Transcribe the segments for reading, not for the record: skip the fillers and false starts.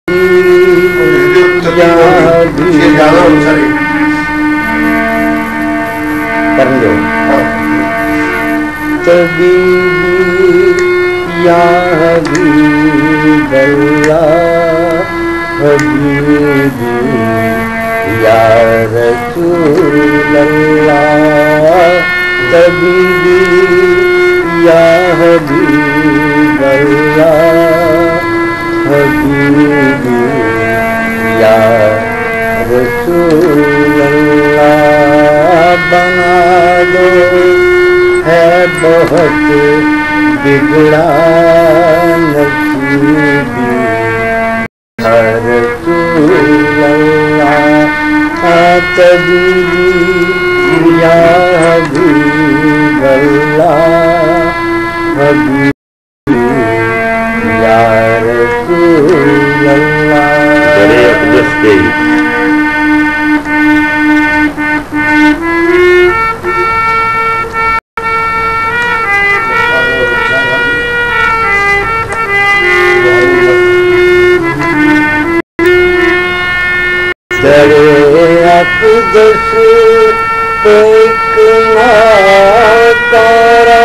یا حبیب اللہ حبیبی یا رسول اللہ طبیبی یا حبیب اللہ حبیبی یا رسول اللہ بنا دو ہے بہت بگڑا نصیبی یا رسول اللہ طبیبی یا حبیب اللہ حبیبی یا رسول اللہ اقدس ایک تارا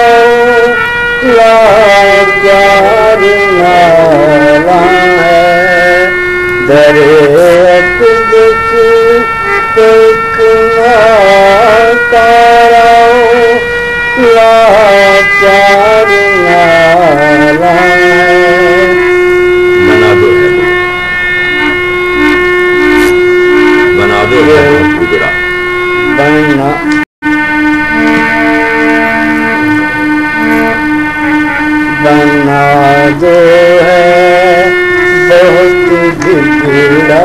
لاجار نالا ہے در اقدس ایک تارا لاجار نالا ہے بنا دو ہے بہت بگڑا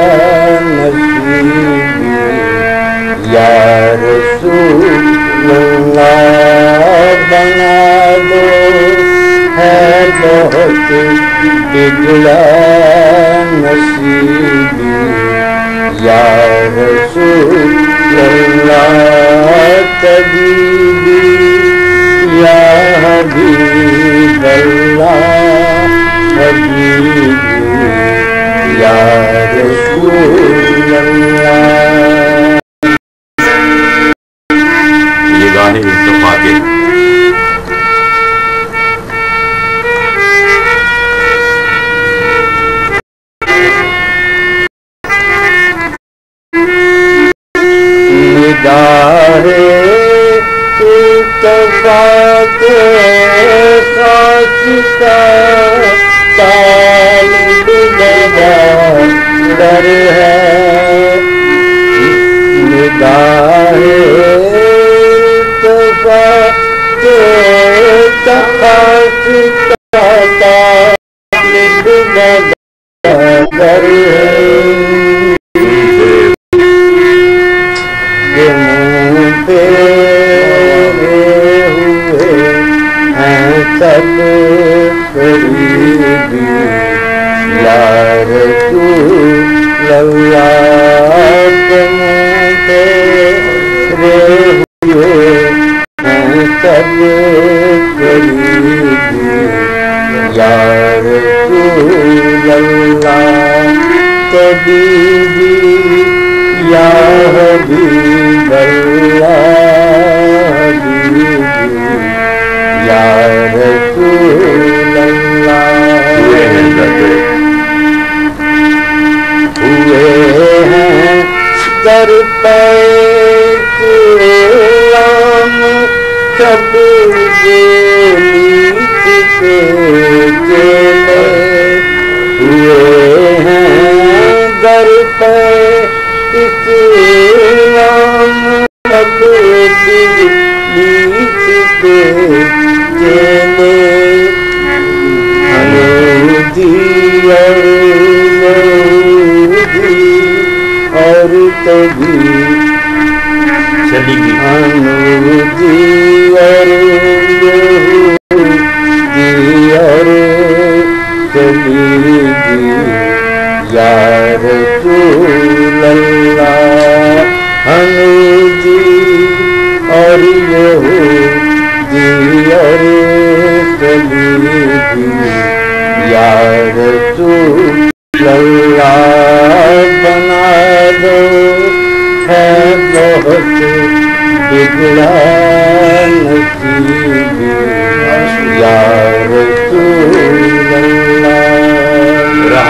نصیبی یا رسول اللہ بنا دو ہے بہت بگڑا نصیبی یا رسول اللہ طبیبی یا حبیب اللہ حبیبی یا رسول اللہ. یہ گانے اتفاق کے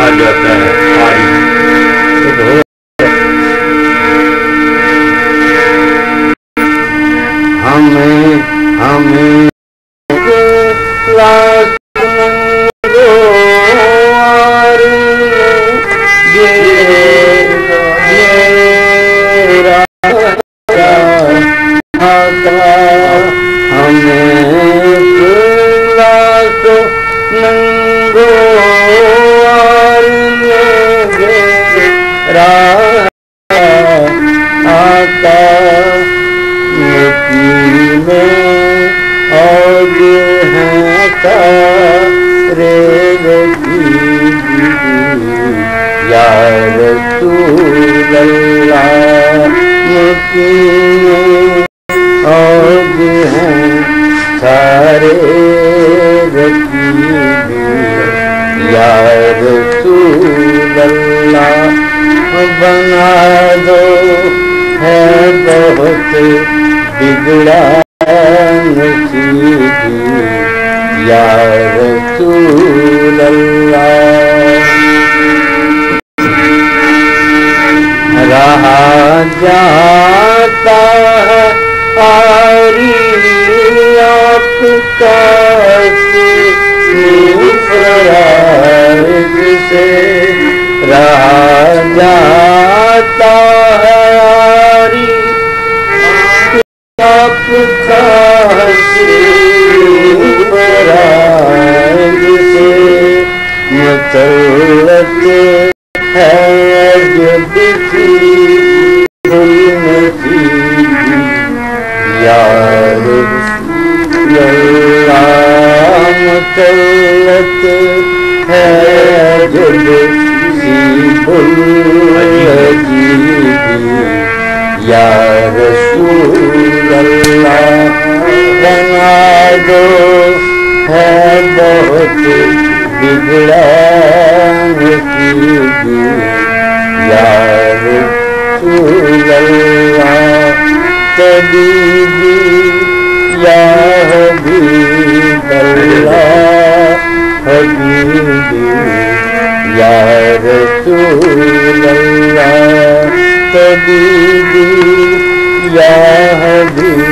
कहा जाता है आरी। हमें हमें लाश बना दो है बहुत बिगड़ा नसीबी या रसूल अल्लाह। रहा जाता है आरी आपका से रहा जाता है आरी आपका से मतलब है जब यार मतलब है जब या रसूल अल्लाह। बना दो है बहुत बिगड़ा नसीबी या रसूल अल्लाह। तबीबी या हबीब अल्लाह हबीबी या रसूल अल्लाह। तबीबी या हबीब